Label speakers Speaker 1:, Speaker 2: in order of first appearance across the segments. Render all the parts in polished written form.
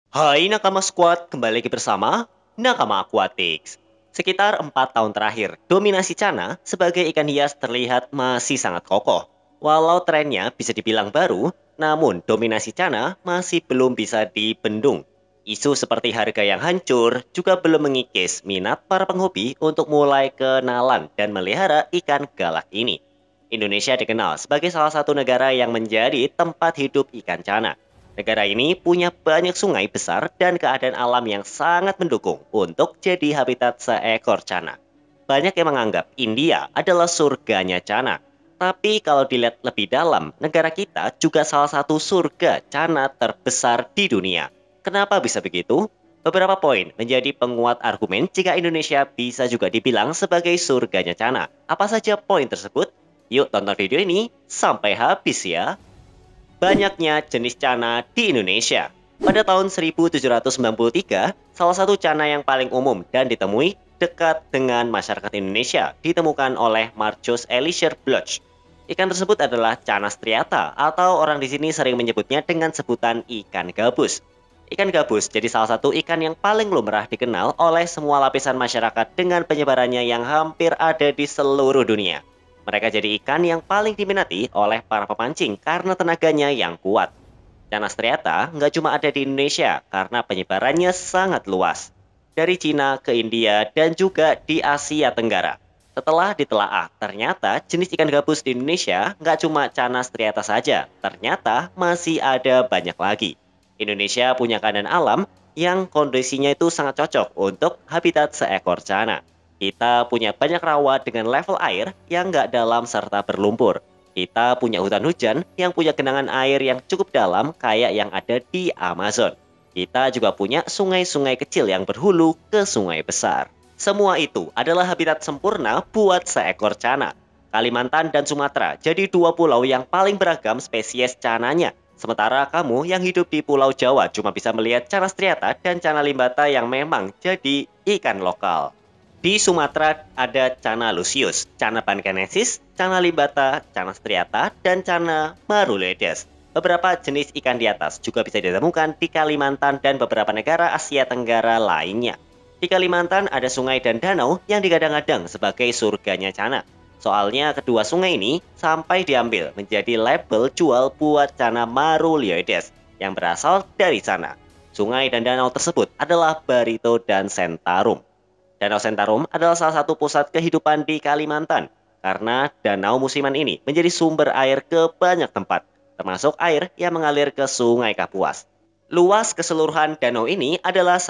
Speaker 1: Hai Nakama Squad, kembali lagi bersama Nakama Aquatics. Sekitar 4 tahun terakhir, dominasi Cana sebagai ikan hias terlihat masih sangat kokoh. Walau trennya bisa dibilang baru, namun dominasi Cana masih belum bisa dibendung. Isu seperti harga yang hancur juga belum mengikis minat para penghobi untuk mulai kenalan dan melihara ikan galak ini. Indonesia dikenal sebagai salah satu negara yang menjadi tempat hidup ikan Cana. Negara ini punya banyak sungai besar dan keadaan alam yang sangat mendukung untuk jadi habitat seekor cana. Banyak yang menganggap India adalah surganya cana. Tapi kalau dilihat lebih dalam, negara kita juga salah satu surga cana terbesar di dunia. Kenapa bisa begitu? Beberapa poin menjadi penguat argumen jika Indonesia bisa juga dibilang sebagai surganya cana. Apa saja poin tersebut? Yuk tonton video ini sampai habis ya. Banyaknya jenis cana di Indonesia. Pada tahun 1793, salah satu cana yang paling umum dan ditemui dekat dengan masyarakat Indonesia ditemukan oleh Marcus Elisher Bloch. Ikan tersebut adalah cana striata atau orang di sini sering menyebutnya dengan sebutan ikan gabus. Ikan gabus jadi salah satu ikan yang paling lumrah dikenal oleh semua lapisan masyarakat dengan penyebarannya yang hampir ada di seluruh dunia. Mereka jadi ikan yang paling diminati oleh para pemancing karena tenaganya yang kuat. Canas striata nggak cuma ada di Indonesia karena penyebarannya sangat luas. Dari Cina ke India dan juga di Asia Tenggara. Setelah ditelaah, ternyata jenis ikan gabus di Indonesia nggak cuma Canas striata saja, ternyata masih ada banyak lagi. Indonesia punya keadaan alam yang kondisinya itu sangat cocok untuk habitat seekor cana. Kita punya banyak rawa dengan level air yang nggak dalam serta berlumpur. Kita punya hutan hujan yang punya genangan air yang cukup dalam kayak yang ada di Amazon. Kita juga punya sungai-sungai kecil yang berhulu ke sungai besar. Semua itu adalah habitat sempurna buat seekor cana. Kalimantan dan Sumatera jadi dua pulau yang paling beragam spesies cananya. Sementara kamu yang hidup di Pulau Jawa cuma bisa melihat cana striata dan cana limbata yang memang jadi ikan lokal. Di Sumatera ada Cana lucius, Cana pancanesis, Cana limbata, Cana striata, dan Cana maruledes. Beberapa jenis ikan di atas juga bisa ditemukan di Kalimantan dan beberapa negara Asia Tenggara lainnya. Di Kalimantan ada sungai dan danau yang digadang-gadang sebagai surganya Cana. Soalnya kedua sungai ini sampai diambil menjadi label jual buat Cana maruledes yang berasal dari sana. Sungai dan danau tersebut adalah Barito dan Sentarum. Danau Sentarum adalah salah satu pusat kehidupan di Kalimantan karena danau musiman ini menjadi sumber air ke banyak tempat, termasuk air yang mengalir ke Sungai Kapuas. Luas keseluruhan danau ini adalah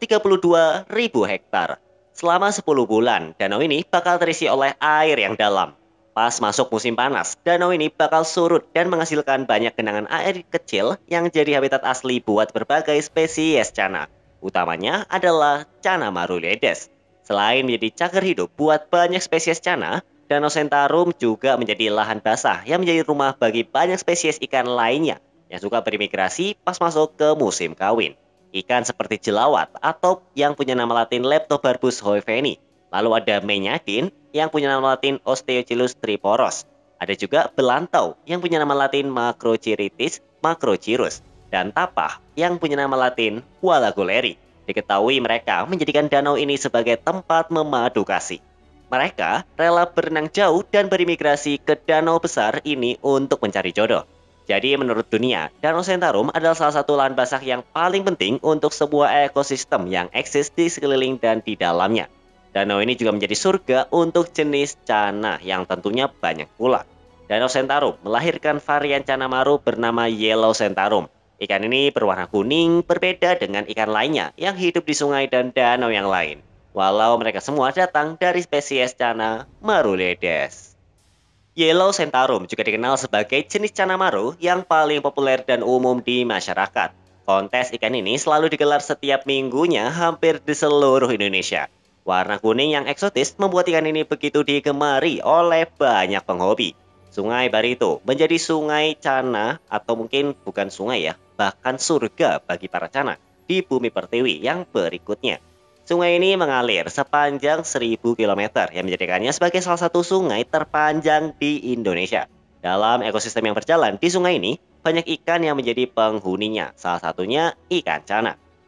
Speaker 1: 132.000 hektar. Selama 10 bulan, danau ini bakal terisi oleh air yang dalam. Pas masuk musim panas, danau ini bakal surut dan menghasilkan banyak genangan air kecil yang jadi habitat asli buat berbagai spesies cana. Utamanya adalah Cana maruledes. Selain menjadi cagar hidup buat banyak spesies cana, Danau Sentarum juga menjadi lahan basah yang menjadi rumah bagi banyak spesies ikan lainnya yang suka berimigrasi pas masuk ke musim kawin. Ikan seperti jelawat atau yang punya nama latin Leptobarbus hoeveni. Lalu ada menyadin yang punya nama latin Osteochilus triporos. Ada juga belantau yang punya nama latin Macrochiritis macrochirus. Dan tapah yang punya nama latin Walagoleri. Diketahui mereka menjadikan danau ini sebagai tempat memadu kasih. Mereka rela berenang jauh dan berimigrasi ke danau besar ini untuk mencari jodoh. Jadi menurut dunia, Danau Sentarum adalah salah satu lahan basah yang paling penting untuk sebuah ekosistem yang eksis di sekeliling dan di dalamnya. Danau ini juga menjadi surga untuk jenis cana yang tentunya banyak pula. Danau Sentarum melahirkan varian cana maru bernama Yellow Sentarum. Ikan ini berwarna kuning, berbeda dengan ikan lainnya yang hidup di sungai dan danau yang lain. Walau mereka semua datang dari spesies cana maruledes. Yellow Sentarum juga dikenal sebagai jenis cana maru yang paling populer dan umum di masyarakat. Kontes ikan ini selalu digelar setiap minggunya hampir di seluruh Indonesia. Warna kuning yang eksotis membuat ikan ini begitu digemari oleh banyak penghobi. Sungai Barito menjadi sungai cana atau mungkin bukan sungai ya, bahkan surga bagi para cana di bumi pertiwi yang berikutnya. Sungai ini mengalir sepanjang 1000 km yang menjadikannya sebagai salah satu sungai terpanjang di Indonesia. Dalam ekosistem yang berjalan di sungai ini, banyak ikan yang menjadi penghuninya, salah satunya ikan cana.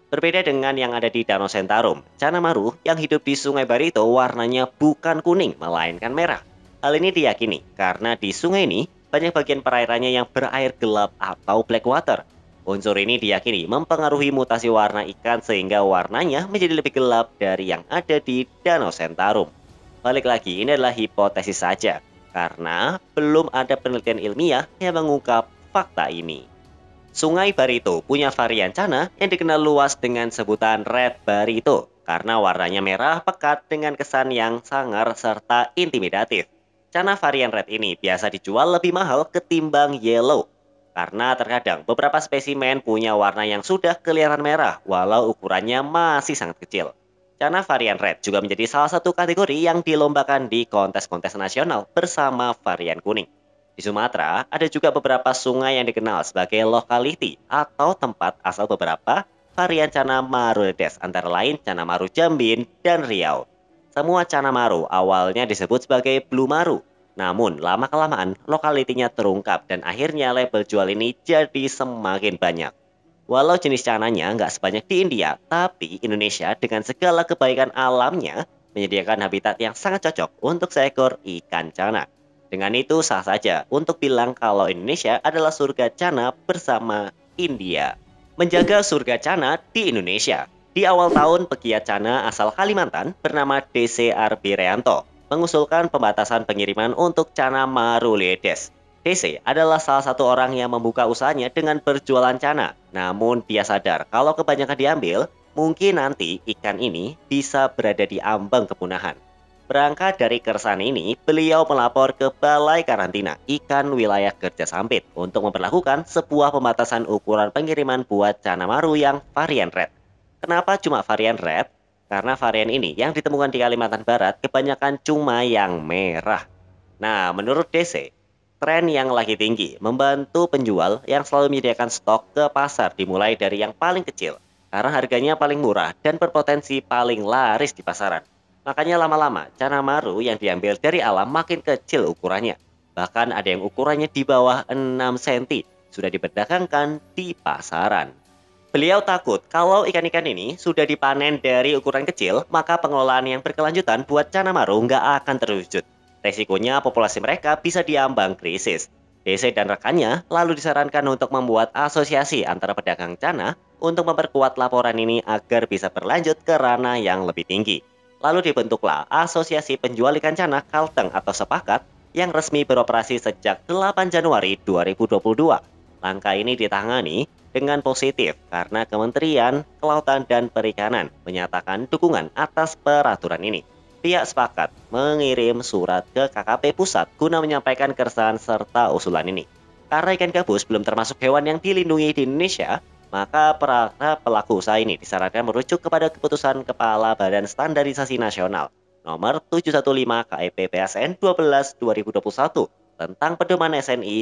Speaker 1: Berbeda dengan yang ada di Danau Sentarum, Cana Maru yang hidup di Sungai Barito warnanya bukan kuning, melainkan merah. Hal ini diyakini karena di sungai ini banyak bagian perairannya yang berair gelap atau black water. Unsur ini diyakini mempengaruhi mutasi warna ikan sehingga warnanya menjadi lebih gelap dari yang ada di Danau Sentarum. Balik lagi, ini adalah hipotesis saja, karena belum ada penelitian ilmiah yang mengungkap fakta ini. Sungai Barito punya varian Cana yang dikenal luas dengan sebutan Red Barito karena warnanya merah pekat dengan kesan yang sangar serta intimidatif. Cana varian Red ini biasa dijual lebih mahal ketimbang Yellow karena terkadang beberapa spesimen punya warna yang sudah kelihatan merah walau ukurannya masih sangat kecil. Cana varian Red juga menjadi salah satu kategori yang dilombakan di kontes-kontes nasional bersama varian kuning. Di Sumatera, ada juga beberapa sungai yang dikenal sebagai locality atau tempat asal beberapa varian Cana Maru Ledes, antara lain Cana Maru Jambin dan Riau. Semua Cana Maru awalnya disebut sebagai Blue Maru, namun lama-kelamaan lokalitinya terungkap dan akhirnya label jual ini jadi semakin banyak. Walau jenis cananya nggak sebanyak di India, tapi Indonesia dengan segala kebaikan alamnya menyediakan habitat yang sangat cocok untuk seekor ikan cana. Dengan itu sah saja untuk bilang kalau Indonesia adalah surga cana bersama India. Menjaga surga cana di Indonesia. Di awal tahun, pegiat cana asal Kalimantan bernama DC Arbireanto mengusulkan pembatasan pengiriman untuk cana Maruledes. DC adalah salah satu orang yang membuka usahanya dengan berjualan cana. Namun dia sadar kalau kebanyakan diambil, mungkin nanti ikan ini bisa berada di ambang kepunahan. Berangkat dari keresahan ini, beliau melapor ke Balai Karantina Ikan Wilayah Kerja Sampit untuk memperlakukan sebuah pembatasan ukuran pengiriman buat cana maru yang varian red. Kenapa cuma varian red? Karena varian ini yang ditemukan di Kalimantan Barat kebanyakan cuma yang merah. Nah, menurut DC, tren yang lagi tinggi membantu penjual yang selalu menyediakan stok ke pasar dimulai dari yang paling kecil karena harganya paling murah dan berpotensi paling laris di pasaran. Makanya lama-lama cana maru yang diambil dari alam makin kecil ukurannya. Bahkan ada yang ukurannya di bawah 6 cm sudah diperdagangkan di pasaran. Beliau takut kalau ikan-ikan ini sudah dipanen dari ukuran kecil, maka pengelolaan yang berkelanjutan buat cana maru nggak akan terwujud. Resikonya populasi mereka bisa diambang krisis. DC dan rekannya lalu disarankan untuk membuat asosiasi antara pedagang cana untuk memperkuat laporan ini agar bisa berlanjut ke ranah yang lebih tinggi. Lalu dibentuklah Asosiasi Penjual Ikan Cana Kalteng atau Sepakat yang resmi beroperasi sejak 8 Januari 2022. Langkah ini ditangani dengan positif karena Kementerian Kelautan dan Perikanan menyatakan dukungan atas peraturan ini. Pihak sepakat mengirim surat ke KKP Pusat guna menyampaikan keresahan serta usulan ini. Karena ikan gabus belum termasuk hewan yang dilindungi di Indonesia, maka para pelaku usaha ini disarankan merujuk kepada keputusan Kepala Badan Standarisasi Nasional nomor 715 KEP PSN 12 2021 tentang pedoman SNI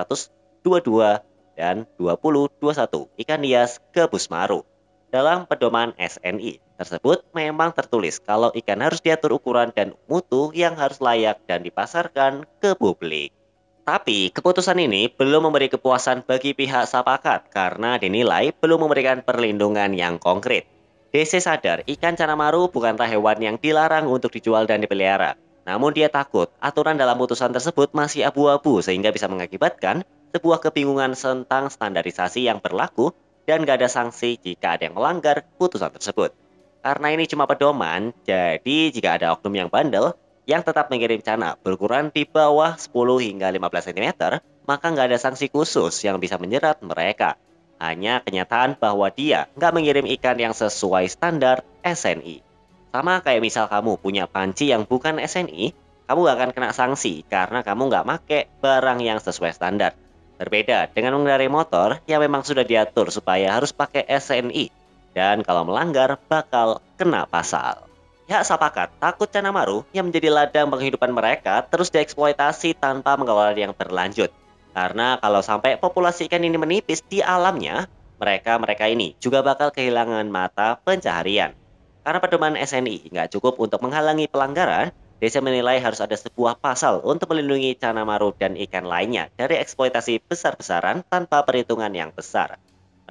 Speaker 1: 922 dan 2021 ikan hias gabus maru. Dalam pedoman SNI tersebut memang tertulis kalau ikan harus diatur ukuran dan mutu yang harus layak dan dipasarkan ke publik. Tapi keputusan ini belum memberi kepuasan bagi pihak sepakat karena dinilai belum memberikan perlindungan yang konkret. DC sadar ikan cana maru bukanlah hewan yang dilarang untuk dijual dan dipelihara. Namun dia takut aturan dalam putusan tersebut masih abu-abu sehingga bisa mengakibatkan sebuah kebingungan tentang standarisasi yang berlaku dan gak ada sanksi jika ada yang melanggar putusan tersebut. Karena ini cuma pedoman, jadi jika ada oknum yang bandel yang tetap mengirim cana berukuran di bawah 10 hingga 15 cm, maka nggak ada sanksi khusus yang bisa menjerat mereka. Hanya kenyataan bahwa dia nggak mengirim ikan yang sesuai standar SNI. Sama kayak misal kamu punya panci yang bukan SNI, kamu gak akan kena sanksi karena kamu nggak make barang yang sesuai standar. Berbeda dengan mengendarai motor yang memang sudah diatur supaya harus pakai SNI. Dan kalau melanggar bakal kena pasal. Pihak sepakat takut cana maru yang menjadi ladang penghidupan mereka terus dieksploitasi tanpa mengelola yang berlanjut. Karena kalau sampai populasi ikan ini menipis di alamnya, mereka ini juga bakal kehilangan mata pencaharian. Karena pedoman SNI nggak cukup untuk menghalangi pelanggaran, DC menilai harus ada sebuah pasal untuk melindungi cana maru dan ikan lainnya dari eksploitasi besar-besaran tanpa perhitungan yang besar.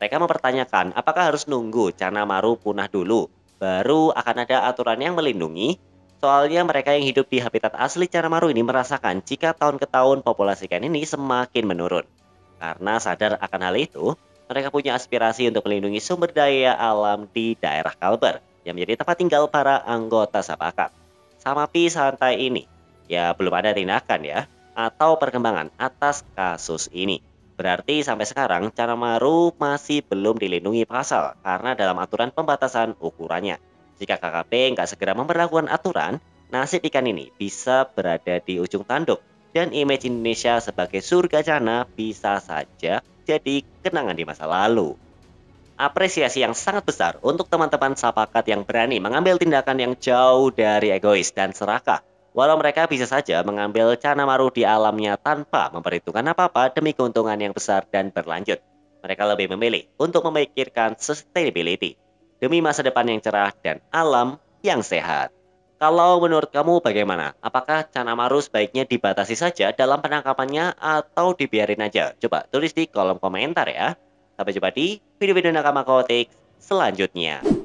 Speaker 1: Mereka mempertanyakan apakah harus nunggu Cana Maru punah dulu, baru akan ada aturan yang melindungi. Soalnya mereka yang hidup di habitat asli Cana Maru ini merasakan jika tahun ke tahun populasi ikan ini semakin menurun. Karena sadar akan hal itu, mereka punya aspirasi untuk melindungi sumber daya alam di daerah Kalbar yang menjadi tempat tinggal para anggota Sapakat. Samapi santai ini, ya belum ada tindakan ya, atau perkembangan atas kasus ini. Berarti sampai sekarang Cana Maru masih belum dilindungi pasal karena dalam aturan pembatasan ukurannya. Jika KKP nggak segera memperlakukan aturan, nasib ikan ini bisa berada di ujung tanduk dan image Indonesia sebagai surga Cana bisa saja jadi kenangan di masa lalu. Apresiasi yang sangat besar untuk teman-teman Sapakat yang berani mengambil tindakan yang jauh dari egois dan serakah. Walau mereka bisa saja mengambil Cana Maru di alamnya tanpa memperhitungkan apa-apa demi keuntungan yang besar dan berlanjut. Mereka lebih memilih untuk memikirkan sustainability demi masa depan yang cerah dan alam yang sehat. Kalau menurut kamu bagaimana? Apakah Cana Maru sebaiknya dibatasi saja dalam penangkapannya atau dibiarin aja? Coba tulis di kolom komentar ya. Sampai jumpa di video-video Nakama Kotik selanjutnya.